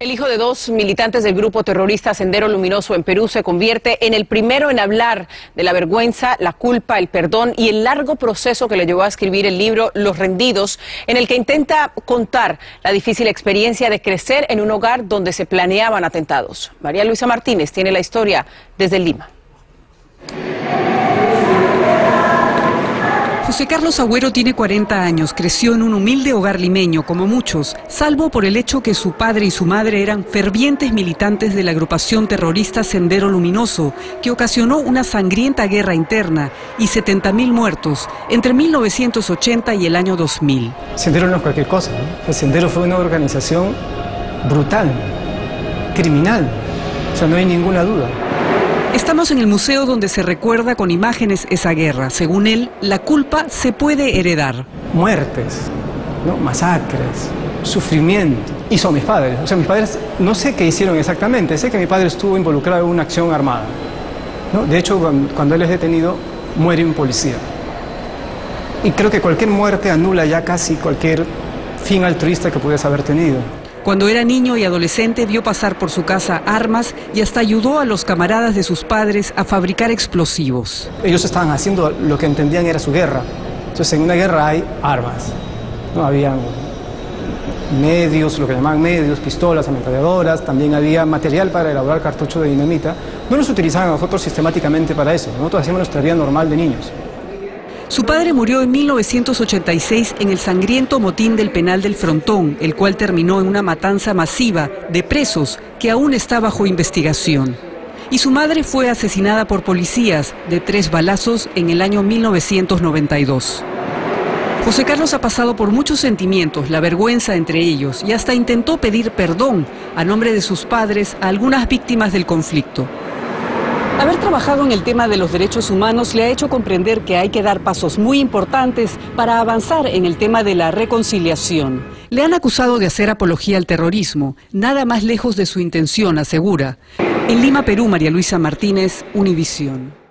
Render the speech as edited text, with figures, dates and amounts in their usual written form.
El hijo de dos militantes del grupo terrorista Sendero Luminoso en Perú se convierte en el primero en hablar de la vergüenza, la culpa, el perdón y el largo proceso que le llevó a escribir el libro Los Rendidos, en el que intenta contar la difícil experiencia de crecer en un hogar donde se planeaban atentados. María Luisa Martínez tiene la historia desde Lima. José Carlos Agüero tiene 40 años, creció en un humilde hogar limeño, como muchos, salvo por el hecho que su padre y su madre eran fervientes militantes de la agrupación terrorista Sendero Luminoso, que ocasionó una sangrienta guerra interna y 70.000 muertos entre 1980 y el año 2000. Sendero no es cualquier cosa, ¿no? El Sendero fue una organización brutal, criminal, o sea, no hay ninguna duda. Estamos en el museo donde se recuerda con imágenes esa guerra. Según él, la culpa se puede heredar. Muertes, ¿no? Masacres, sufrimiento. Hizo mis padres. O sea, mis padres no sé qué hicieron exactamente. Sé que mi padre estuvo involucrado en una acción armada, ¿no? De hecho, cuando él es detenido, muere un policía. Y creo que cualquier muerte anula ya casi cualquier fin altruista que pudiese haber tenido. Cuando era niño y adolescente vio pasar por su casa armas y hasta ayudó a los camaradas de sus padres a fabricar explosivos. Ellos estaban haciendo lo que entendían era su guerra. Entonces en una guerra hay armas, ¿no? Habían medios, lo que llamaban medios, pistolas, ametralladoras, también había material para elaborar cartuchos de dinamita. No los utilizaban a nosotros sistemáticamente para eso, nosotros hacíamos nuestra vida normal de niños. Su padre murió en 1986 en el sangriento motín del Penal del Frontón, el cual terminó en una matanza masiva de presos que aún está bajo investigación. Y su madre fue asesinada por policías de 3 balazos en el año 1992. José Carlos ha pasado por muchos sentimientos, la vergüenza entre ellos, y hasta intentó pedir perdón a nombre de sus padres a algunas víctimas del conflicto. Haber trabajado en el tema de los derechos humanos le ha hecho comprender que hay que dar pasos muy importantes para avanzar en el tema de la reconciliación. Le han acusado de hacer apología al terrorismo, nada más lejos de su intención, asegura. En Lima, Perú, María Luisa Martínez, Univisión.